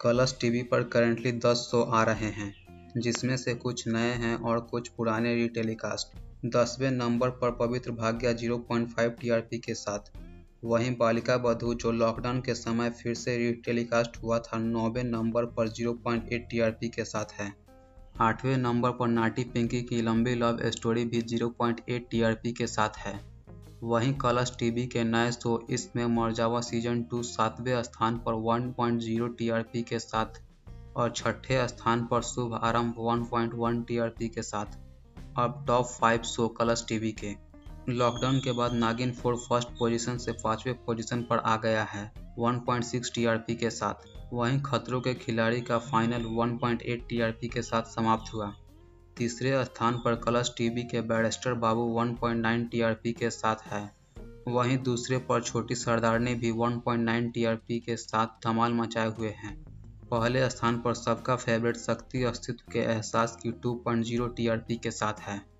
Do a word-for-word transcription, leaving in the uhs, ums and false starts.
Colours TV पर currently दस show आ रहे हैं, जिसमें से कुछ नए हैं और कुछ पुराने रीटेलीकास्ट। दसवें नंबर पर पवित्र भाग्य ज़ीरो पॉइंट फाइव टीआरपी के साथ। वहीं बालिका बधू, जो लॉकडाउन के समय फिर से रीटेलीकास्ट हुआ था, नौवें नंबर पर ज़ीरो पॉइंट एट टीआरपी के साथ है। आठवें नंबर पर नाटी पिंकी की लंबी लव स्टोरी भी ज़ीरो पॉइंट एट टीआरपी के साथ है। वहीं कलर्स टीवी के नए शो इसमें मरजावा सीजन टू सातवें स्थान पर वन पॉइंट ज़ीरो टीआरपी के साथ और छठे स्थान पर शुभ आरंभ वन पॉइंट वन टीआरपी के साथ। अब top five show colors TV के। लॉकडाउन के बाद नागिन फोर फर्स्ट पोजीशन से पांचवें पोजीशन पर आ गया है वन पॉइंट सिक्स टीआरपी के साथ। वहीं खतरों के खिलाड़ी का final one point eight TRP के साथ समाप्त हुआ। तीसरे स्थान पर कलर्स टीवी के barrister Babu one point nine TRP के साथ है। वहीं दूसरे पर छोटी सरदारनी भी वन पॉइंट नाइन टीआरपी के साथ धमाल मचाए हुए हैं। पहले स्थान पर सबका फेवरेट शक्ति अस्तित्व के एहसास की टू पॉइंट ज़ीरो टीआरपी के साथ है।